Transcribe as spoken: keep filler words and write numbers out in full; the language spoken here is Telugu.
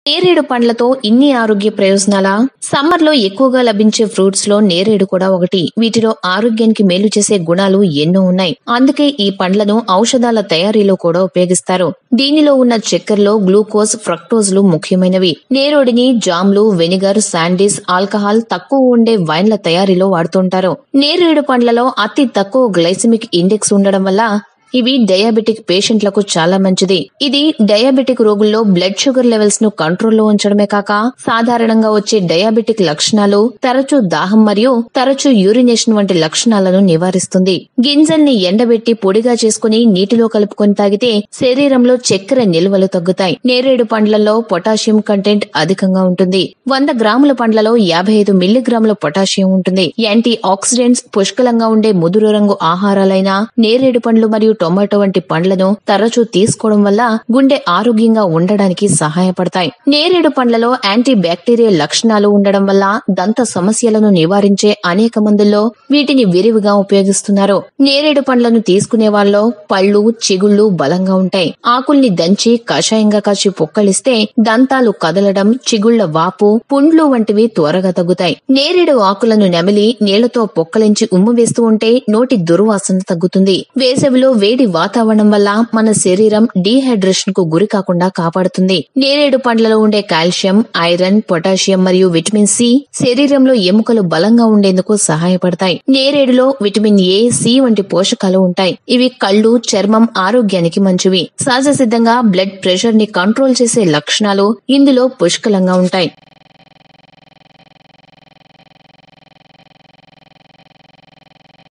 నేరేడు పండ్లతో ఇన్ని ఆరోగ్య ప్రయోజనాలా? సమ్మర్ లో ఎక్కువగా లభించే ఫ్రూట్స్ లో నేరేడు కూడా ఒకటి. వీటిలో ఆరోగ్యానికి మేలు చేసే గుణాలు ఎన్నో ఉన్నాయి. అందుకే ఈ పండ్లను ఔషధాల తయారీలో కూడా ఉపయోగిస్తారు. దీనిలో ఉన్న చక్కెరలో గ్లూకోజ్, ఫ్రక్టోజ్లు ముఖ్యమైనవి. నేరేడుని జామ్లు, వెనిగర్, శాండీస్, ఆల్కహాల్ తక్కువ ఉండే వైన్ల తయారీలో వాడుతుంటారు. నేరేడు పండ్లలో అతి తక్కువ గ్లైసెమిక్ ఇండెక్స్ ఉండడం వల్ల ఇవి డయాబెటిక్ పేషెంట్లకు చాలా మంచిది. ఇది డయాబెటిక్ రోగుల్లో బ్లడ్ షుగర్ లెవెల్స్ ను కంట్రోల్లో ఉంచడమే కాక సాధారణంగా వచ్చే డయాబెటిక్ లక్షణాలు, తరచూ దాహం మరియు తరచూ యూరినేషన్ వంటి లక్షణాలను నివారిస్తుంది. గింజల్ని ఎండబెట్టి పొడిగా చేసుకుని నీటిలో కలుపుకొని తాగితే శరీరంలో చక్కెర నిల్వలు తగ్గుతాయి. నేరేడు పండ్లలో పొటాషియం కంటెంట్ అధికంగా ఉంటుంది. వంద గ్రాముల పండ్లలో యాభై ఐదు మిల్లీగ్రాముల పొటాషియం ఉంటుంది. యాంటీ ఆక్సిడెంట్స్ పుష్కలంగా ఉండే ముదురు రంగు ఆహారాలైన నేరేడు పండ్లు మరియు టొమాటో వంటి పండ్లను తరచూ తీసుకోవడం వల్ల గుండె ఆరోగ్యంగా ఉండడానికి సహాయపడతాయి. నేరేడు పండ్లలో యాంటీ బ్యాక్టీరియల్ లక్షణాలు ఉండడం వల్ల దంత సమస్యలను నివారించే అనేక మందుల్లో వీటిని విరివిగా ఉపయోగిస్తున్నారు. నేరేడు పండ్లను తీసుకునే వాళ్ళలో పళ్ళు, చిగుళ్లు బలంగా ఉంటాయి. ఆకుల్ని దంచి కషాయంగా కాచి పొక్కలిస్తే దంతాలు కదలడం, చిగుళ్ల వాపు, పుండ్లు వంటివి త్వరగా తగ్గుతాయి. నేరేడు ఆకులను నమిలి నీళ్లతో పొక్కలించి ఉమ్ము వేస్తూ ఉంటే నోటి దుర్వాసన తగ్గుతుంది. వేసవిలో వేడి వాతావరణం వల్ల మన శరీరం డీహైడ్రేషన్ కు గురి కాకుండా కాపాడుతుంది. నేరేడు పండ్లలో ఉండే కాల్షియం, ఐరన్, పొటాషియం మరియు విటమిన్ సి శరీరంలో ఎముకలు బలంగా ఉండేందుకు సహాయపడతాయి. నేరేడులో విటమిన్ ఏ, సి వంటి పోషకాలు ఉంటాయి. ఇవి కళ్ళు, చర్మం ఆరోగ్యానికి మంచివి. సహజ సిద్ధంగా బ్లడ్ ప్రెషర్ ని కంట్రోల్ చేసే లక్షణాలు ఇందులో పుష్కలంగా ఉంటాయి.